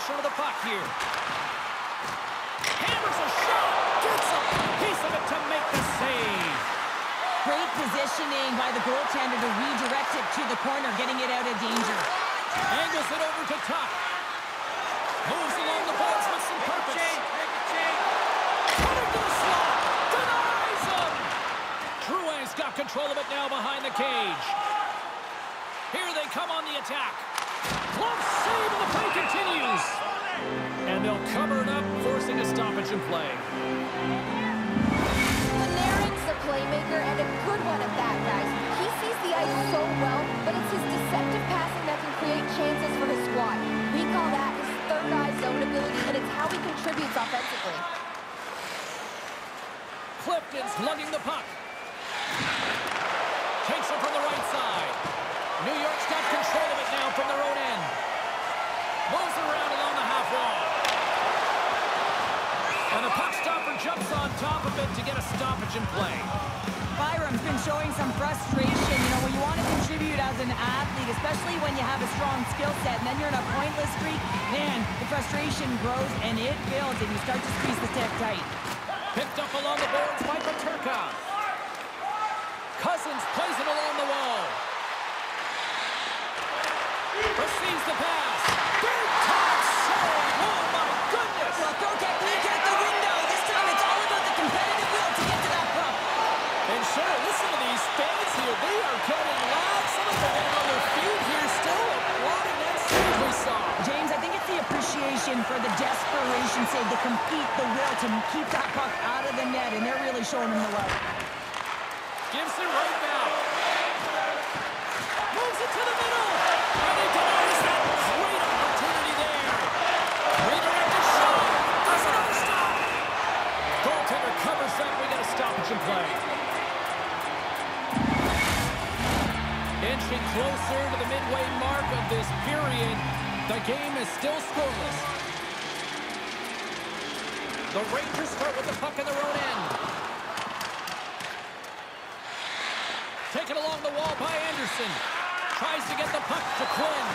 possession of the puck here. Hammers a shot. Gets a piece of it to make the save. Great positioning by the goaltender to redirect it to the corner, getting it out of danger. Angles it over to Tuch. Moves along the boards with some purpose. Cutting to the slot. Denies him. Drouin's got control of it now behind the cage. Here they come on the attack. Glove save and the play continues. And they'll cover it up, forcing a stoppage in play. Panarin's a playmaker and a good one at that, guys. He sees the ice so well, but it's his deceptive passing that can create chances for his squad. We call that his third eye zone ability, and it's how he contributes offensively. Clifton's lugging the puck. Takes it from the right side. New York's got control of it now from their own end. Moves it around along the half wall. And the puck stopper jumps on top of it to get a stoppage in play. Byram's been showing some frustration. You know, when you want to contribute as an athlete, especially when you have a strong skill set, and then you're in a pointless streak, man, the frustration grows and it builds, and you start to squeeze the stick tight. Picked up along the boards by Peterka. Cousins plays it along the wall. Receives the pass. Big time save. Oh, my goodness. Well, throw technique out the window. This time it's all about the competitive will to get to that puck. And sure, listen to these fans here. They are getting loud. Some of them are getting on their feet here still. Applauding that save we saw. James, I think it's the appreciation for the desperation save, the compete, the will to keep that puck out of the net, and they're really showing him the love. Gives it right now. Moves it to the middle. And he denies that. Great opportunity there. Redirected shot. Does not stop. Goaltender covers that. We got a stoppage in play. Inching closer to the midway mark of this period. The game is still scoreless. The Rangers start with the puck in their own end. Taken along the wall by Anderson. Tries to get the puck to Quinn.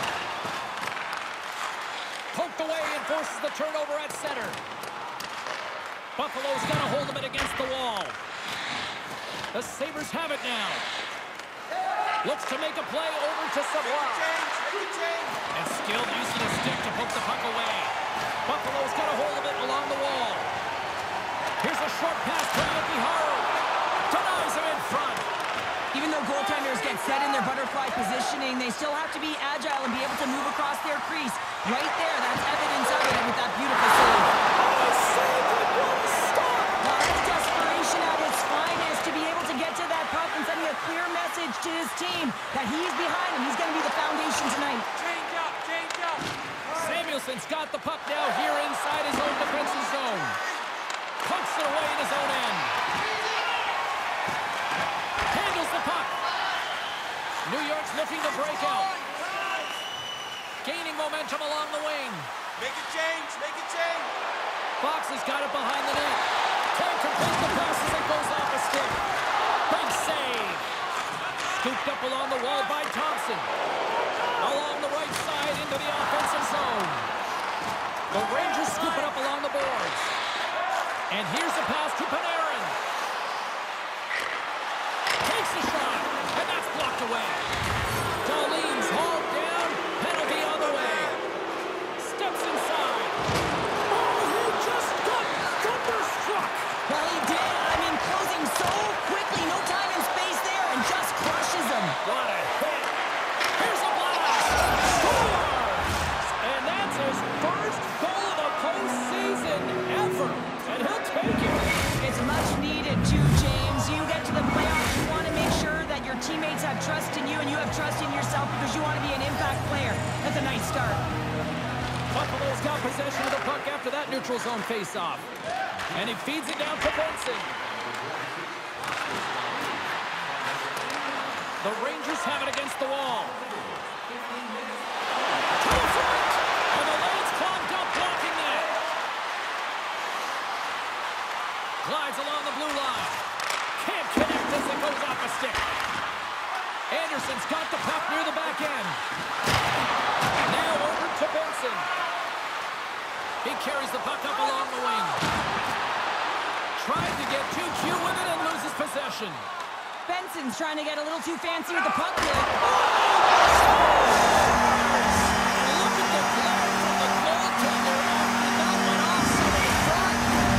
Poked away and forces the turnover at center. Buffalo's got a hold of it against the wall. The Sabres have it now. Looks to make a play over to Savoie. And skilled using a stick to poke the puck away. Buffalo's got a hold of it along the wall. Here's a short pass to Yoki Haru. Denies him in front. Even though goaltenders get set in their butterfly positioning, they still have to be agile and be able to move across their crease. Right there, that's evidence of it with that beautiful save. Oh, save! What a stop! Well, that's desperation at its finest to be able to get to that puck and sending a clear message to his team that he's behind him. He's going to be the foundation tonight. Change up, change up. Samuelson's got the puck now here inside his own defensive zone. Punks it away in his own end. Handles the puck. New York's looking to break out. Gaining momentum along the wing. Make a change, make a change. Fox has got it behind the net. Can't complete the pass as it goes off the stick. Big save. Scooped up along the wall by Thompson. Along the right side into the offensive zone. The Rangers scoop it up along the boards. And here's a pass to Panarin. Takes the shot, and that's blocked away. Darlene's hauled down. Penalty on the way. Steps inside. Oh, he just got thunderstruck. Well, he did. I mean, closing so quickly, no time and space there, and just crushes him. What a hit. Here's a blast. Scores! And that's his first goal of the postseason ever. And he'll take it. It's much needed too, James. You get to the playoffs, you want to make sure that your teammates have trust in you and you have trust in yourself because you want to be an impact player. That's a nice start. Buffalo's got possession of the puck after that neutral zone face-off. And he feeds it down to Benson. The Rangers have it against the wall. To the front! And the lane's clogged up, blocking that. Glides along the blue line. Can't connect as it goes off a stick. Anderson's got the puck near the back end. Now over to Benson. He carries the puck up along the wing. Tried to get too cute with it and loses possession. Benson's trying to get a little too fancy with the puck here. Look at the play from the goaltender after that went off somebody's front.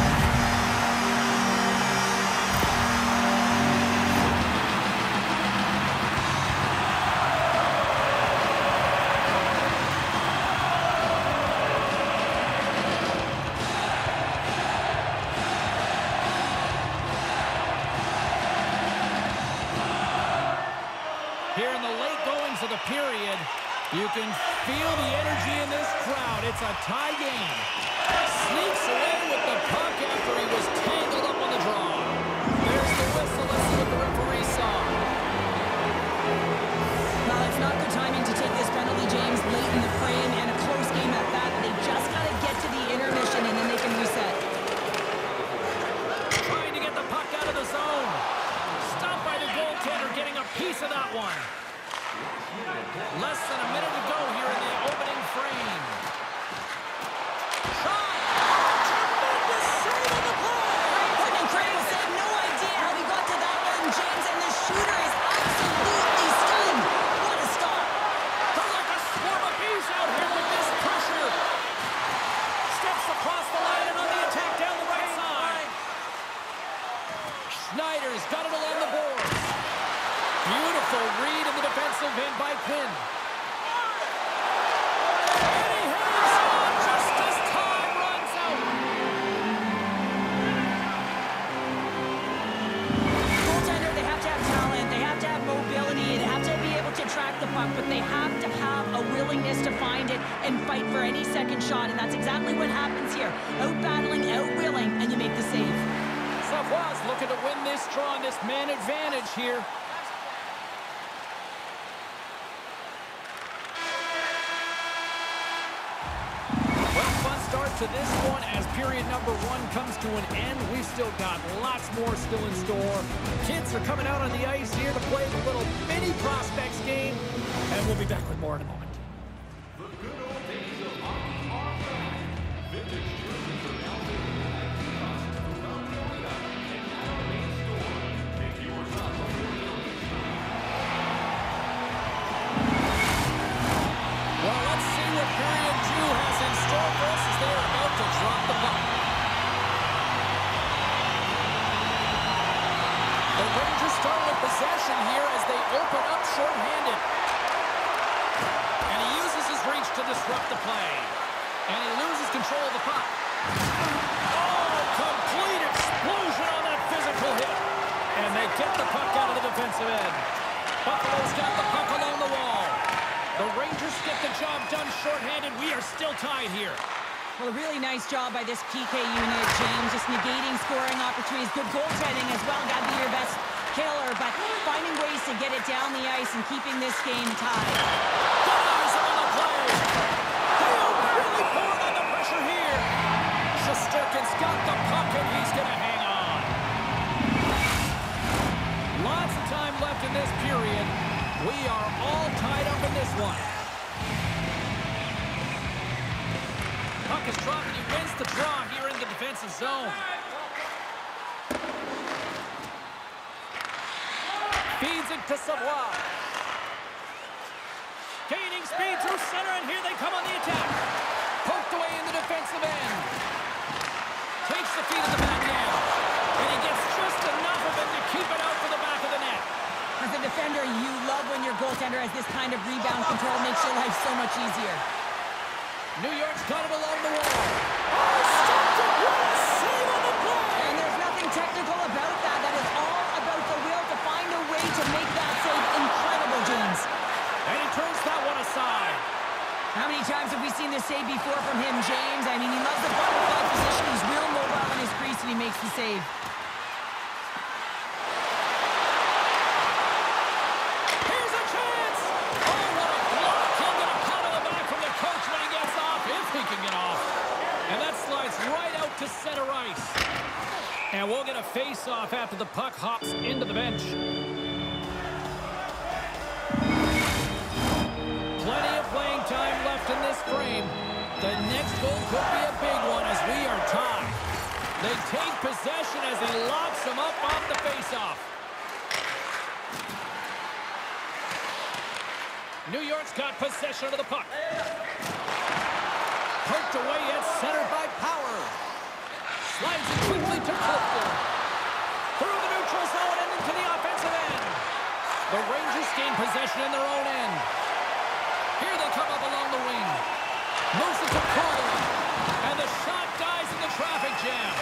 Here in the late goings of the period, you can feel the energy in this crowd. It's a tie game. Sneaks away with the puck after he was tangled up on the draw. There's the whistle. Let's see what the referee saw. Well, it's not good timing to take this penalty, James, late in the frame and a close game at that. They just got to get to the intermission and then they can reset. Trying to get the puck out of the zone. Stopped by the goaltender, getting a piece of that one. Less than a minute to go here in the opening frame. Shot! Tremendous save on the play! What an incredible save. No idea how he got to that one, James, and the shooter is absolutely stunned. What a stop. They're like a swarm of bees out here with this pressure. Steps across the line and on the attack down the right side. Schneider's got it along the boards. Beautiful read in the defensive end by Quinn. And he hangs on just as time runs out. Goaltender, they have to have talent, they have to have mobility, they have to be able to track the puck, but they have to have a willingness to find it and fight for any second shot, and that's exactly what happens here. Out-battling, out-willing, and you make the save. Savoie's looking to win this draw on this man advantage here. To this one as period number one comes to an end. We've still got lots more still in store. Kids are coming out on the ice here to play the little mini prospects game, and we'll be back with more in a moment. Well, let's see what period two has in store for us as they are about to drop the puck. The Rangers start with possession here as they open up shorthanded. And he uses his reach to disrupt the play. And he loses control of the puck. Oh, complete explosion on that physical hit. And they get the puck out of the defensive end. Buffalo's got the puck along the wall. The Rangers get the job done shorthanded. We are still tied here. Well, a really nice job by this PK unit, James, just negating scoring opportunities. Good goaltending as well. Got to be your best killer, but finding ways to get it down the ice and keeping this game tied. Good eyes on the play. They are really pouring on the pressure here. Shesterkin's got the puck, and he's going to hang on. Lots of time left in this period. We are all tied up in this one. Puck is dropped, and he wins the draw here in the defensive zone. Feeds it to Savoie. Gaining speed through center, and here they come on the attack. Poked away in the defensive end. Takes the feed of the back end. And he gets just enough of it to keep it out for the back of the net. As a defender, you love when your goaltender has this kind of rebound control. Makes your life so much easier. New York's got it along the wall. Oh, stopped it. What a save on the play. And there's nothing technical about that. That is all about the will to find a way to make that save incredible, James. And he turns that one aside. How many times have we seen this save before from him, James? I mean, he loves the butterfly position. He's real mobile in his crease, and he makes the save. Here's a chance. Oh, what a block. He'll get a pat on the back from the coach when he gets off, if he can get off. And that slides right out to center ice. And we'll get a face-off after the puck hops into the bench. Plenty of playing time left in this frame. The next goal could be a big They take possession as he locks them up off the faceoff. New York's got possession of the puck. Poked away at center by Power. Slides it quickly to Clifton. Through the neutral zone and into the offensive end. The Rangers gain possession in their own end. Here they come up along the wing. Moves it to Crowder. And the shot dies in the traffic jam.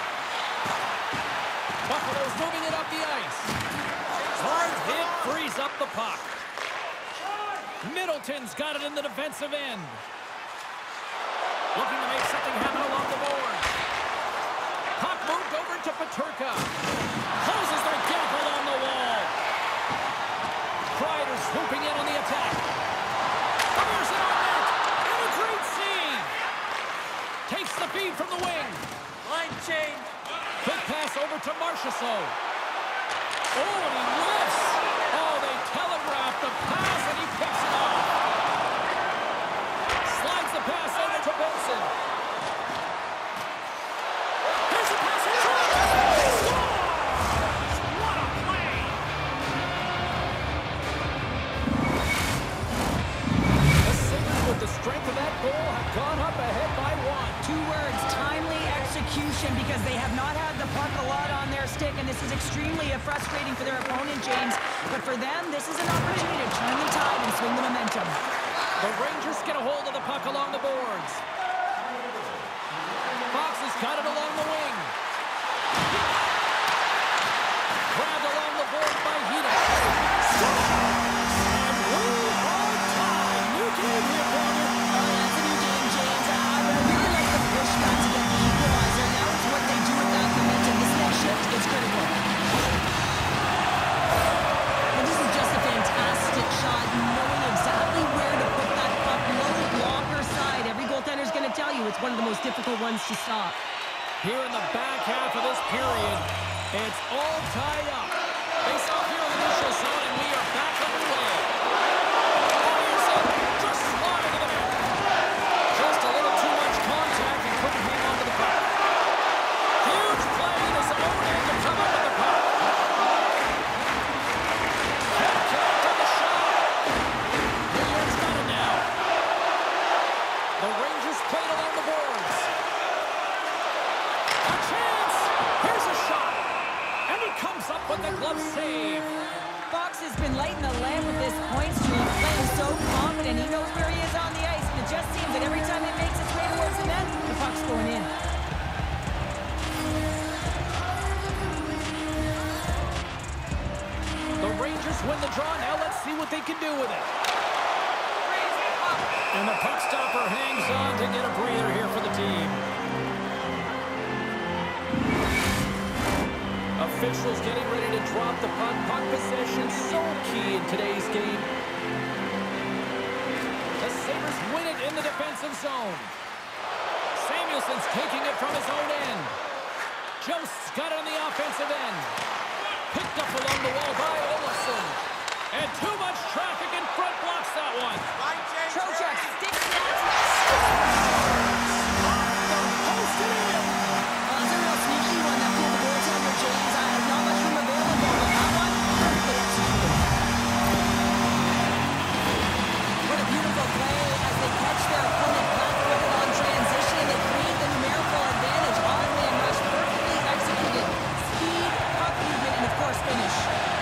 Buffalo's moving it up the ice. Hard hit frees up the puck. Middleton's got it in the defensive end. Looking to make something happen along the boards. Puck moved over to Peterka. Closes their gap along the wall. Kreider swooping in on the attack. Fires it on net. And a great save. Takes the feed from the wing. Line change. Quick pass over to Marchessault. Oh, and he lifts. Oh, they telegraph the pass, and he picks it off. Slides the pass over to Benson. Here's a pass in front. He scores! What a play! The Sabres, with the strength of that goal, have gone up ahead by one. 2 words, timely execution, because they have not had the puck a lot on their stick, and this is extremely frustrating for their opponent, James. But for them, this is an opportunity to turn the tide and swing the momentum. The Rangers get a hold of the puck along the boards. Fox has got it along the wing. Grabbed along the board by Hita. And we are tied. New game here, partner. That's a new game, James. I would really like the pushback to get the equalizer. Now it's what they do with that momentum. This next shift is critical. And this is just a fantastic shot, knowing exactly where to put that puck. Low blocker side. Every goaltender's going to tell you it's one of the most difficult ones to stop. Here in the back half of this period, it's all tied up. Face off here in the neutral zone, and we are back underway. Anderson just slotted to the net. Just a little too much contact and couldn't hang on to the puck. Huge play in his own end to come up with the puck. Head on the shot. New York's got it now. The Rangers played along the boards. A chance! Here's a shot! And he comes up with the glove save. Fox has been lighting the lamp with this point streak, playing so confident. He knows where he is on the ice, and it just seems that every time it makes its way towards the net, the puck's going in. The Rangers win the draw. Now let's see what they can do with it. And the puck stopper hangs on to get a breather here for the team. Officials getting ready to drop the puck. Puck possession so key in today's game. The Sabres win it in the defensive zone. Samuelson's taking it from his own end. Jost's got it on the offensive end. Picked up along the wall by Olofsson. And too much traffic in front blocks that one. Line change. Trocheck sticks that. Post it in. That's a real sneaky one. That pulled the goaltender, James. Not much room available, but that one, perfectly executed. What a beautiful play as they catch their opponent flat-footed on transition, and they create the numerical advantage on man rush. Perfectly executed. Speed, puck movement, and of course finish.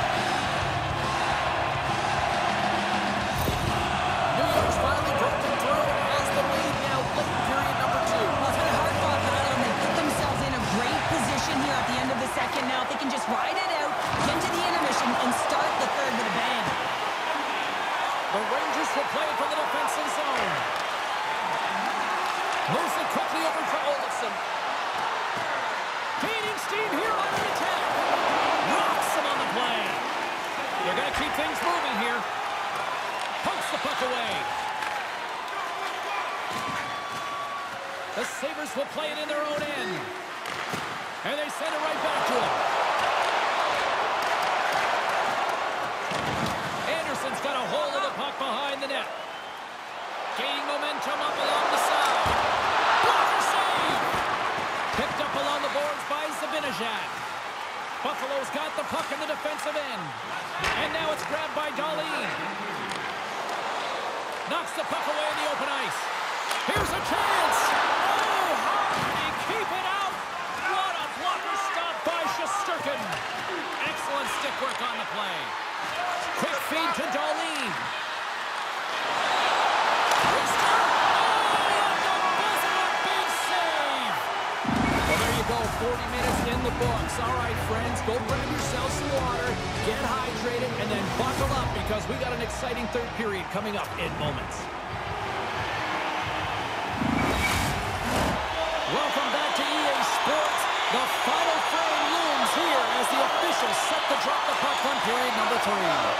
New York's finally broken through and has the lead now late period number 2. Well, it's been a hard fought battle, and they put themselves in a great position here at the end of the second. Now, if they can just ride it out, get to the intermission, and start the third with a bang. The Rangers will play from the defensive zone. Moves it quickly over to Olofsson. Gaining steam here on the attack. Rocks him on the play. They're going to keep things moving here. Pokes the puck away. The Sabres will play it in their own end. And they send it right back to him. Anderson's got a hold of the puck behind the net. Gaining momentum up along the side. Blocker save! Picked up along the boards Zibanejad. Buffalo's got the puck in the defensive end. And now it's grabbed by Dahlin. Knocks the puck away in the open ice. Here's a chance. Oh, how did he keep it out? What a blocker stop by Shesterkin. Excellent stick work on the play. Quick feed to Dahlin. Restart. Well, there you go, 40 minutes in the books. All right, friends, go grab yourself some water, get hydrated, and then buckle up because we got an exciting third period coming up in moments. Welcome back to EA Sports. The final frame looms here as the officials set to drop the puck on period number 3.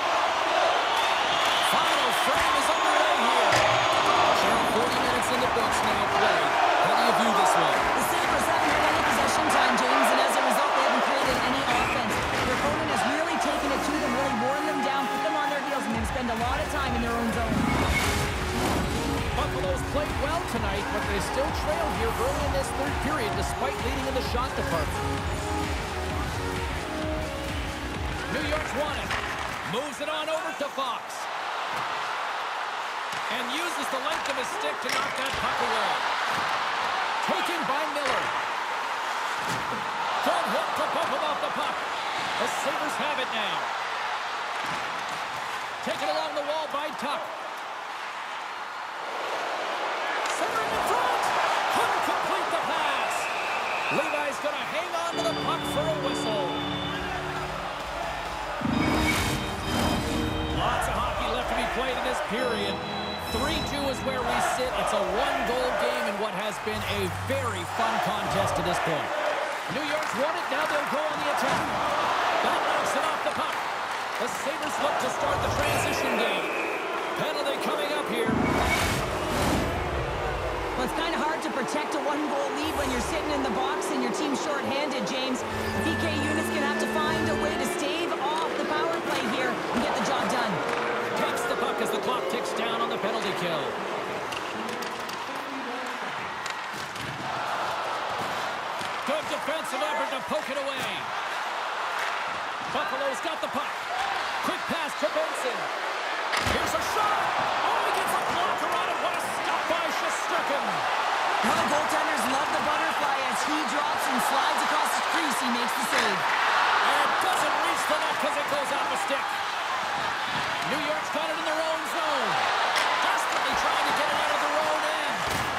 Final frame is underway here. Sharon, 40 minutes in the books now played. How do you view this one? The Sabres haven't had any possession time, James, and as a result, they haven't created any offense. Their opponent has really taken it to them, really worn them down, put them on their heels, and they've spent a lot of time in their own zone. Buffalo's played well tonight, but they still trail here early in this third period despite leading in the shot department. New York's won it. Moves it on over to Fox. And uses the length of his stick to knock that puck away. Taken by Miller. Good hook to bump him off the puck. The Sabres have it now. Taken along the wall by Tuck. Center in the front. Couldn't complete the pass. Levi's going to hang on to the puck for a whistle. Lots of hockey left to be played in this period. 3-2 is where we sit. It's a one-goal game in what has been a very fun contest to this point. New York's won it. Now they'll go on the attack. That knocks it off the puck. The Sabres look to start the transition game. Penalty coming up here. Well, it's kind of hard to protect a one-goal lead when you're sitting in the box and your team's short-handed, James. The PK unit's going to have to find a way to stave off the power play here and get the job done. Takes the puck as the clock ticks down on the penalty kill. Good defensive effort to poke it away. Buffalo's got the puck. Quick pass to Benson. Here's a shot. Oh, he gets a blocker on it. What a stop by Shesterkin. Well, the goaltenders love the butterfly as he drops and slides across the crease. He makes the save. And doesn't reach the net because it goes off the stick. New York's got it in their own zone. Desperately trying to get it out of their own end.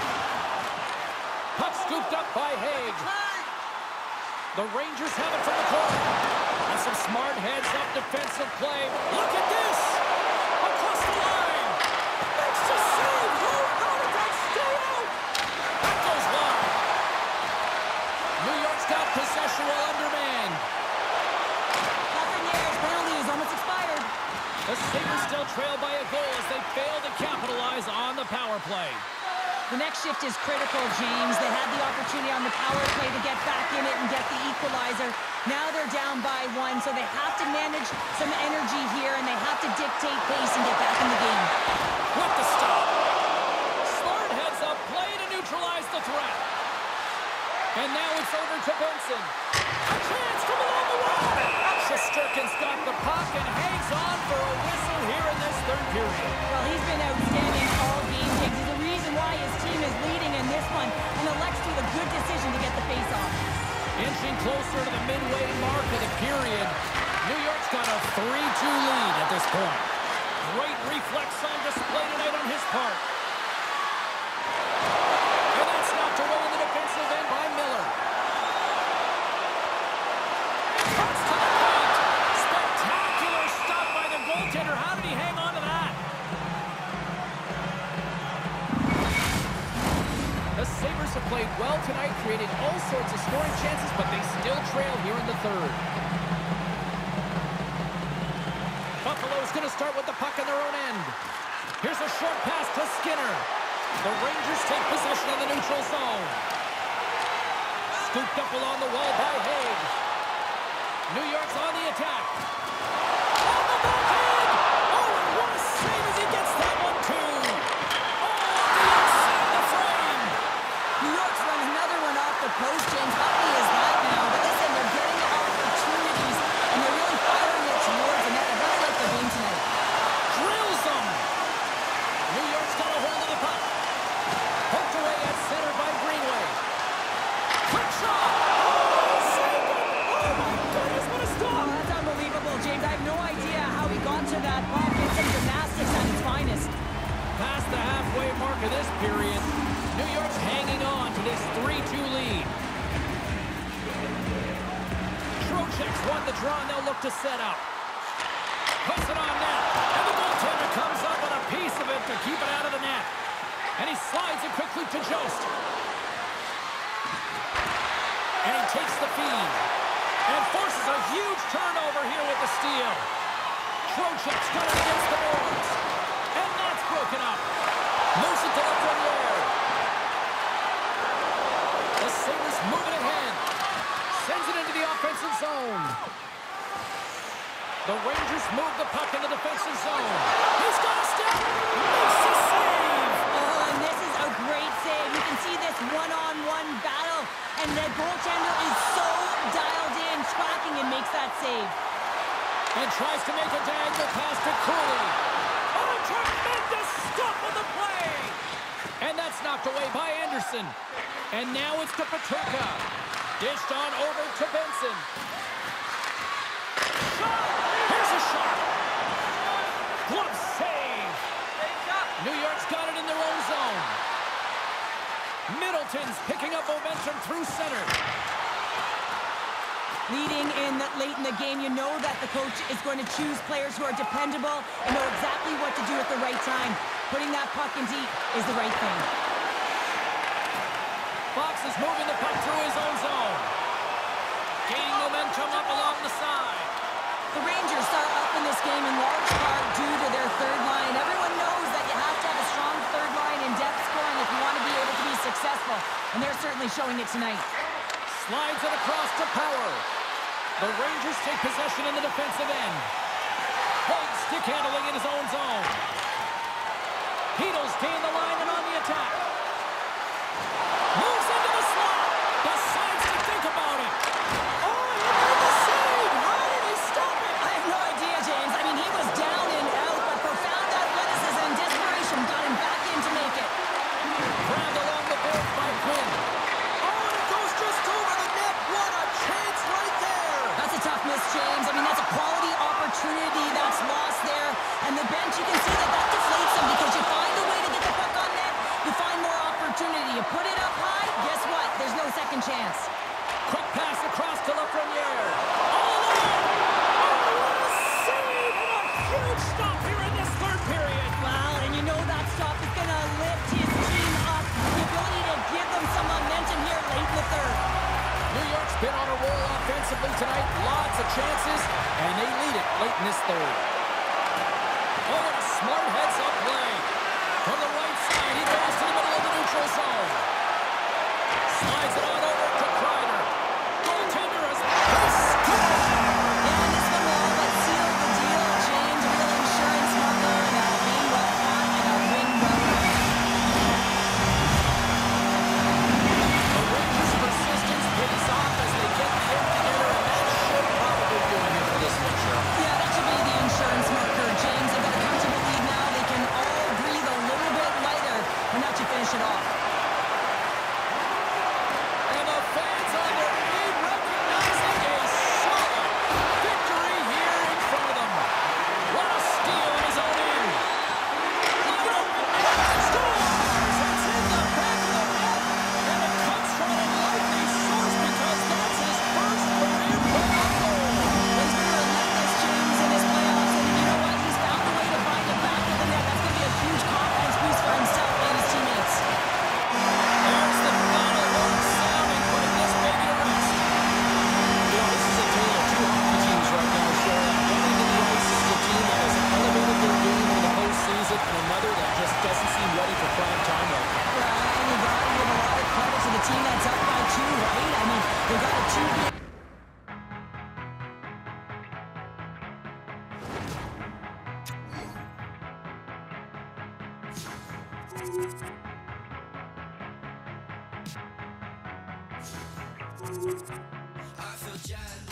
Puck scooped up by Haig. The Rangers have it from the corner. And some smart heads-up defensive play. Look at this! Across the line! Makes the save! How did that stay out? That goes wide. New York's got possession while undermanned. Nothing yet. His penalty is almost expired. The Sabres still trail by a goal as they fail to capitalize on the power play. The next shift is critical, James. They had the opportunity on the power play to get back in it and get the equalizer. Now they're down by 1, so they have to manage some energy here, and they have to dictate pace and get back in the game. With the stop. Smart heads up play to neutralize the threat. And now it's over to Benson. A chance from along the wall. Shesterkin's got the puck and hangs on for a whistle here in this third period. Well, he's been outstanding all game, James. He's the reason why his team is leading in this one, and elects to do the good decision to get the face-off. Inching closer to the midway mark of the period. New York's got a 3-2 lead at this point. Great reflex on display tonight on his part. And that's knocked away in the defensive end by Miller. Cuts to the paint. Spectacular stop by the goaltender. How did he hang on to that? The Sabres have played well tonight, creating all sorts of scoring chances, but they still trail here in the third. Buffalo's going to start with the puck in their own end. Here's a short pass to Skinner. The Rangers take possession of the neutral zone. Scooped up along the wall by Haig. New York's on the attack. On the backhand! Oh, and what a save as he gets that one, too! Oh, the inside the frame! New York's run another one off the post, James. Hockey is that now. But listen, they're Braves won the draw, and they'll look to set up. Puts it on net. And the goaltender comes up with a piece of it to keep it out of the net. And he slides it quickly to Jost. And he takes the feed. And forces a huge turnover here with the steal. Trocheck's got it against the boards. And that's broken up. Moves it to Lafreniere. The Sabres move it ahead. Sends it into the offensive zone. The Rangers move the puck in the defensive zone. He's got a step. Makes a save. Oh, and this is a great save. You can see this one-on-one battle. And the goaltender is so dialed in, tracking, and makes that save. And tries to make a diagonal pass to Cooley. Oh, tremendous stop on the play. And that's knocked away by Anderson. And now it's to Peterka. Dished on over to Benson. Shot! Here's a shot. Glove save. New York's got it in their own zone. Middleton's picking up momentum through center. Leading in late in the game, you know that the coach is going to choose players who are dependable and know exactly what to do at the right time. Putting that puck in deep is the right thing. Fox is moving the puck through his own zone. Gaining momentum up along the side. The Rangers start up in this game in large part due to their third line. Everyone knows that you have to have a strong third line in depth scoring if you want to be able to be successful. And they're certainly showing it tonight. Slides it across to Power. The Rangers take possession in the defensive end. Holt stick handling in his own zone. Heedles gain the line and on the attack. Moves into the slot. Decides to think about it. Oh, he made the save. How did he stop it? I have no idea, James. I mean, he was down and out, but profound athleticism and desperation got him back in to make it. Grabbed along the boards by Quinn. Oh, and it goes just over the net. What a chance right there. That's a tough miss, James. I mean, that's a quality opportunity that's lost there. And the bench, you can see that deflates them because you find a way to get the puck on net, you find more opportunity. You put it up high, guess what? There's no second chance. Quick pass across to Lafreniere. All alone. Oh, what a save and a huge stop here in this third period. Wow, and you know that stop is going to lift his team up. The ability to give them some momentum here late in the third. New York's been on a roll offensively tonight. Lots of chances, and they lead it late in this third. Oh, what a smart heads-up play. From the right side, he goes to the middle of the neutral zone. Slides it on over to Kreider. Goaltender has scored. And this one will all but seal the deal, James. A real insurance marker and a game well fought and a win well earned. The Rangers' persistence pays off as they get the end together, and that should probably do it here for this one, Cheryl. Yeah, that should be the insurance marker, James. They've got a comfortable lead now. They can all breathe a little bit lighter, and that should finish it off. And the fans on their feet recognizing a solid victory here in front of them. What a steal in his own end. Wide open net. Scores! It's in the back of the net. And it comes from a likely source because that's his first career playoff goal. He's been relentless, James, in his playoffs, and you know what? He's found a way to find the back of the net. That's going to be a huge confidence boost for himself and his teammates. There's the final horn sounding, putting this baby to rest. You know, this is a tale of two hockey teams right now, Cheryl. One end of the ice is a team that has elevated their game in the postseason, and another that just doesn't seem ready for prime time right now. And you got to give a lot of credit to the team that's up by 2, right? I mean, they got a 2-game. I feel jealous.